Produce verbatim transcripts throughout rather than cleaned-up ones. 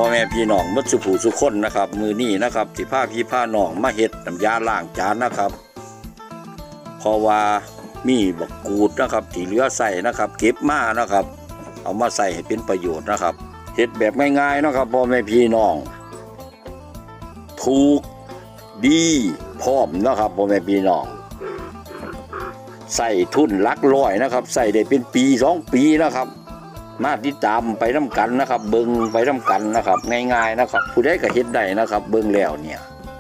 แม่พี่น้องมัดสุผูสุคนนะครับมือนี้นะครับที่ผ้าพี่ผ้าน้องมาเฮ็ดน้ำยาล้างจานนะครับเพราะว่ามีบักกูดนะครับที่เหลือใส่นะครับเก็บมานะครับเอามาใส่ให้เป็นประโยชน์นะครับเฮ็ดแบบง่ายๆนะครับพ่อแม่พี่น้องถูกดีพร้อมนะครับพ่อแม่พี่น้องใส่ทุนหลักร้อยนะครับใส่ได้เป็นปีสองปีนะครับมาติดตามไปน้ำกันนะครับเบิ่งไปน้ำกันนะครับง่ายๆนะครับผู้ใดก็เฮ็ดได้นะครับเบิ่งแล้วเนี่ย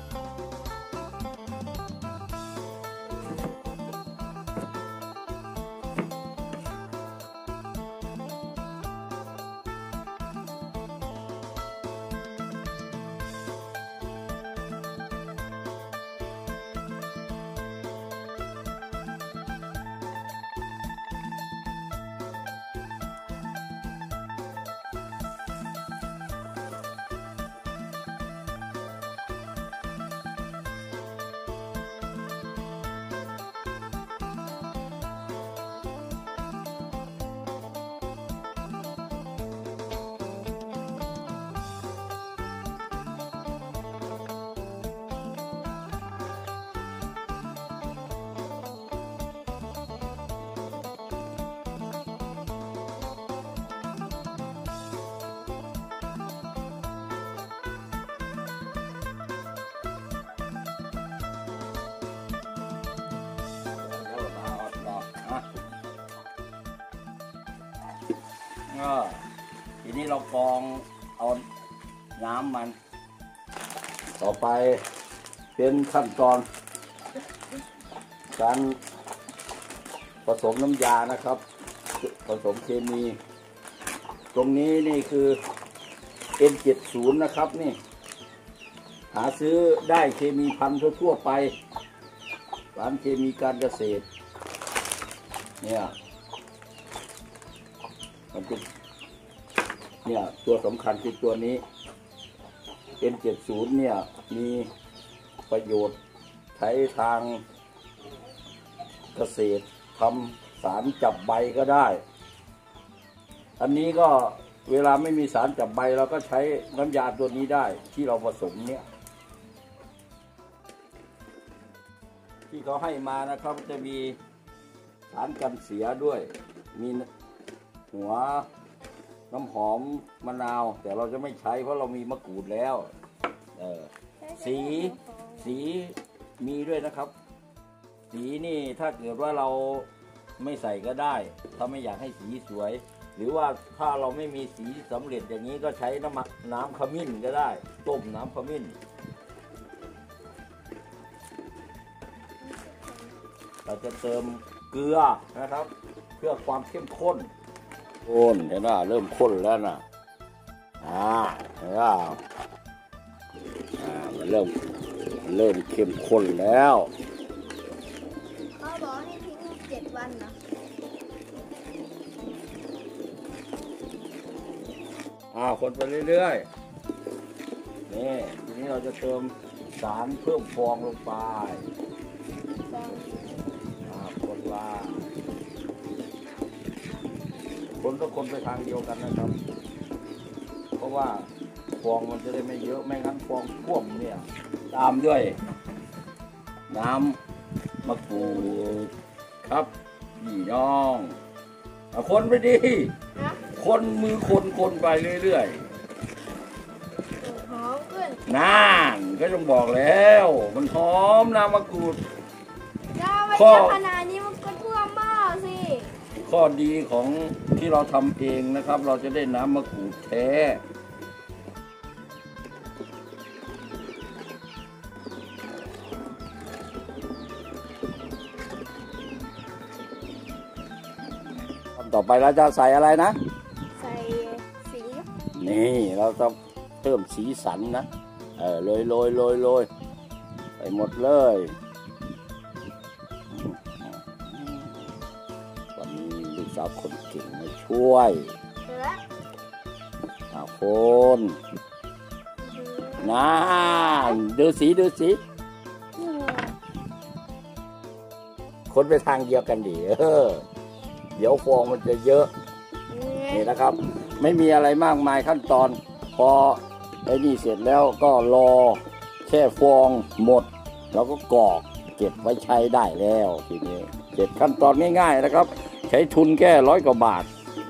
ทีนี้เรากรองเอาน้ำมันต่อไปเป็นขั้นตอนการผสมน้ำยานะครับผสมเคมีตรงนี้นี่คือ เอ็น เจ็ดสิบ นะครับนี่หาซื้อได้เคมีพันธุ์ทั่วไปร้านเคมีการเกษตรเนี่ยมันเป็นเนี่ยตัวสำคัญคือตัวนี้ เอ็น เจ็ดสิบ เนี่ยมีประโยชน์ใช้ทางเกษตรทำสารจับใบก็ได้อันนี้ก็เวลาไม่มีสารจับใบเราก็ใช้น้ำยาตัวนี้ได้ที่เราผสมเนี่ยที่เขาให้มานะครับจะมีสารกันเสียด้วยมีหัวน้ำหอมมะนาวแต่เราจะไม่ใช้เพราะเรามีมะกรูดแล้วเออสีสีมีด้วยนะครับสีนี่ถ้าเกิดว่าเราไม่ใส่ก็ได้ถ้าไม่อยากให้สีสวยหรือว่าถ้าเราไม่มีสีสำเร็จอย่างนี้ก็ใช้น้ำน้ำขมิ้นก็ได้ต้มน้ำขมิ้นเราจะเติมเกลือนะครับเพื่อความเข้มข้นข้นเห็นไหมเริ่มข้นแล้วนะอ่าเห็นไหมอ่ามันเริ่มเริ่มเข้มข้นแล้วเขาบอกให้ทิ้งเจ็ดวันนะอ่าคนไปเรื่อยๆนี่ทีนี้เราจะเติมสารเพิ่มฟองลงไปอ่าคนละคนก็คนไปทางเดียวกันนะครับเพราะว่าฟองมันจะได้ไม่เยอะไม่งั้นฟองท่วมเนี่ยตามด้วยน้ำมะกรูดครับพี่น้องคนไปดิคนมือคนคนไปเรื่อยๆหอมขึ้นน่านก็ต้องบอกแล้วมันหอมน้ำมะกรูดข้อขนาดนี้มันก็ท่วมหม้อสิข้อดีของที่เราทำเองนะครับเราจะได้น้ำมะกรูดแท้ต่อไปเราจะใส่อะไรนะใส่สีนี่เราจะเพิ่มสีสันนะเออโรยโรยโรยโรยใส่หมดเลยวันนี้ลูกสาวคนเก่งมาช่วยเอาคนน่าดูสีดูสีคนไปทางเดียวกันดิเออเดี๋ยวฟองมันจะเยอะนี่นะครับไม่มีอะไรมากมายขั้นตอนพอไอ้นี่เสร็จแล้วก็รอแค่ฟองหมดแล้วก็กรอกเก็บไว้ใช้ได้แล้วทีนี้เสร็จขั้นตอนง่ายๆนะครับใช้ทุนแค่ร้อยกว่าบาท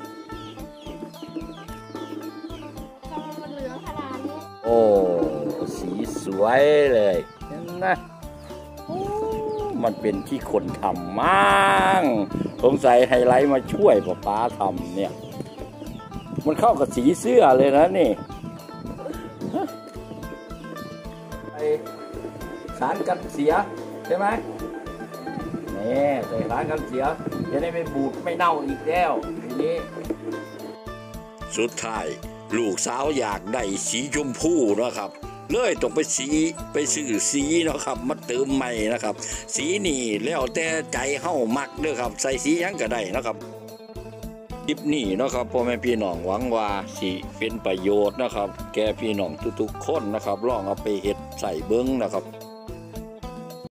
ทำไมมันเหลืองขนาดนี้โอ้สีสวยเลยเห็นไหมโอ้มันเป็นที่คนทำมั่งสงสัยไฮไลท์มาช่วยป้าป้าทำเนี่ยมันเข้ากับสีเสื้อเลยนะนี่ไอสารกันเสียใช่ไหมนี่ใส่สารกันเสียจะได้ไม่บูดไม่เน่าอีกแล้วทีนี้สุดท้ายลูกสาวอยากได้สีชมพูนะครับเลยต้องไปสีไปซื้อสีเนาะครับมาเติมใหม่นะครับ สีนี่แล้วแต่ใจเฮามักเด้อครับใส่สีหยังก็ได้นะครับคลิปนี้นะครับพ่อแม่พี่น้องหวังว่าสิเป็นประโยชน์นะครับแก่พี่น้องทุกๆคนนะครับลองเอาไปเฮ็ดใส่เบิ้งนะครับ